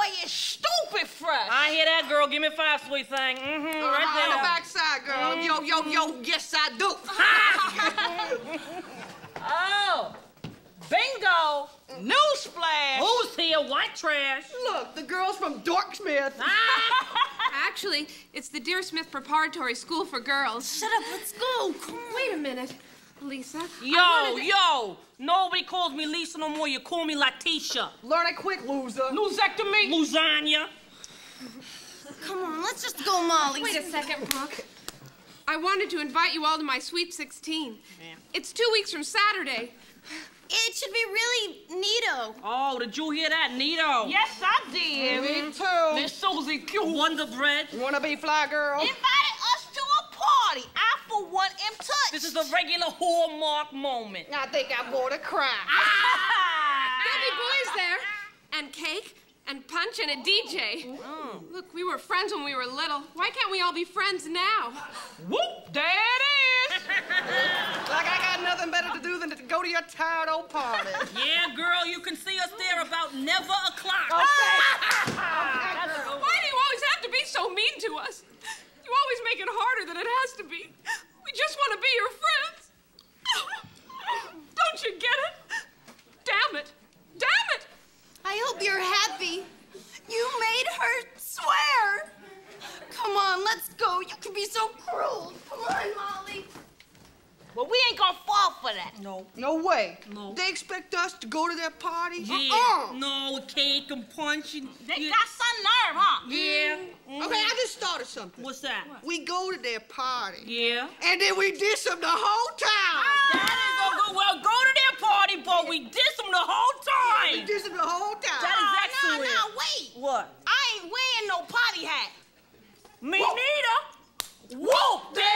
is stupid fresh. I hear that, girl. Give me 5, sweet thing. Right there. On the backside, girl. Yo, yes, I do. Oh, bingo. Newsflash. Who's here? White trash. Look, the girls from Dorksmith. Actually, it's the Dear Smith Preparatory School for Girls. Shut up, let's go. Come on. Wait a minute, Lisa. Yo. Nobody calls me Lisa no more. You call me Latisha. Learn it quick, loser. Losectomy. Lasagna. Come on, let's just go, Molly. Wait a second, Brooke. I wanted to invite you all to my Sweet 16. Yeah. It's 2 weeks from Saturday. It should be really neato. Oh, did you hear that, Nito? Yes, I did. Me too. Miss Susie Q. Wonder Bread. You wanna be fly, girl? Invited us to a party. I, for one, am touched. This is a regular Hallmark moment. I think I'm gonna cry. There'll be boys there, and cake, and punch, and a DJ. Look, we were friends when we were little. Why can't we all be friends now? Whoop, there it is. Like I got nothing better to do than to go to your tired old party. Yeah, girl, you can see us there about never o'clock. Okay. Why do you always have to be so mean to us? You always make it harder than it has to be. We just want to be your friends. Don't you get it? Damn it. Damn it. I hope you're happy. You made her swear. Come on, let's go. You can be so cruel. Come on, Molly. Well, we ain't gonna fall for that. No. No way. No. They expect us to go to their party? Yeah. No, cake and punch. And, They got some nerve, huh? Yeah. Okay, I just started something. What's that? We go to their party. Yeah. And then we diss them the whole time. Well, go to their party, but we diss them the whole We time. diss them the whole time. That is excellent. No, wait. What? I ain't wearing no party hat. Me neither. Whoa, there